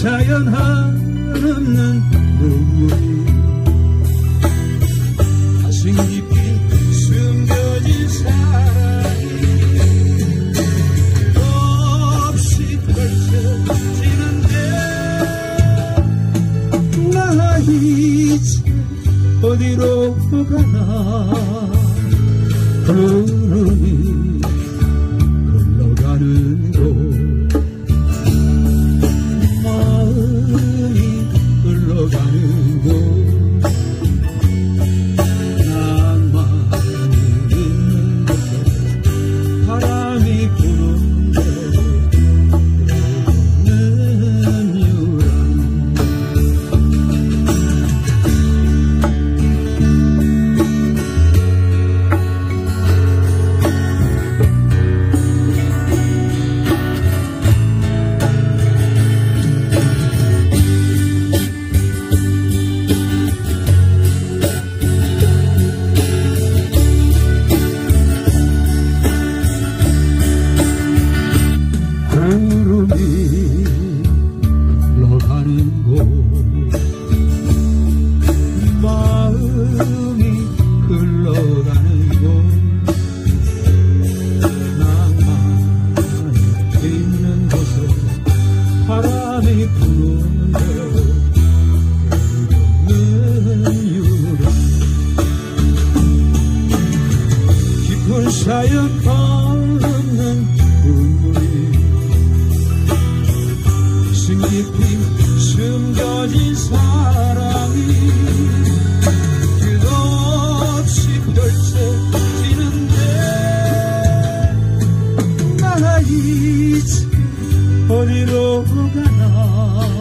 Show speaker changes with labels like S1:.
S1: 사연 한없는 눈물이 가슴 깊이 숨겨진 사랑이 없이 펼쳐지는데 나 이제 어디로 가나 구름이 흘러가는 곳 마음이 흘러가는 곳 낭만이 있는 곳에 바람이 부는 데는 유랑 사연 없는 눈물이 가슴 깊이 숨겨진 사랑이 끝없이 펼쳐지는데 나 이제 어디로 가나